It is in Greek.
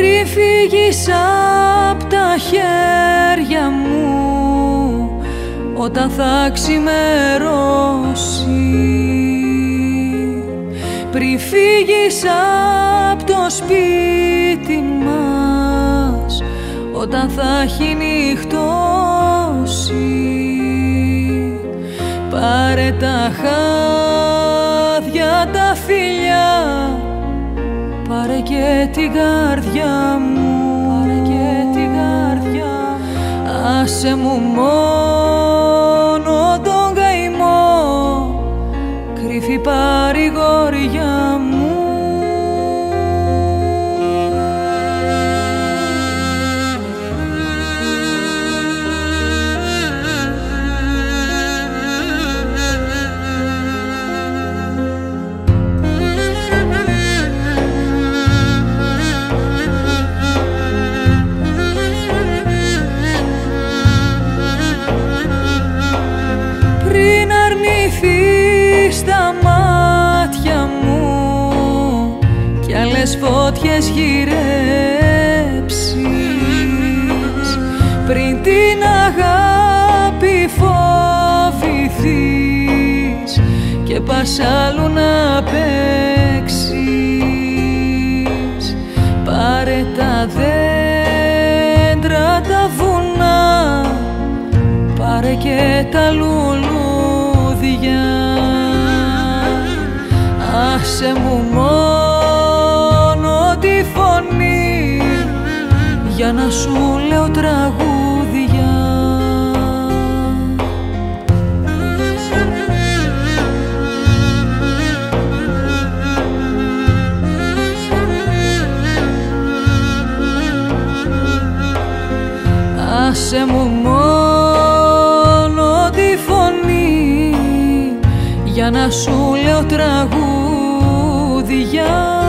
πριν φύγεις απ' τα χέρια μου, όταν θα ξημερώσει, πριν φύγεις απ' το σπίτι μας, όταν θα έχει νυχτώσει, πάρε τα χάδια τα φιλιά, πάρε και την καρδιά μου, πάρε και την καρδιά μου. Άσε μου μόνο τον καημό, κρύφη παρηγοριά μου. Στα μάτια μου κι άλλες φώτιες γυρέψεις, πριν την αγάπη φοβηθείς και πας αλλού να παίξεις, πάρε τα δέντρα τα βουνά, πάρε και τα λουλούδια, άσε μου μόνο τη φωνή για να σου λέω τραγούδια. Άσε μου μόνο τη φωνή για να σου λέω τραγούδια.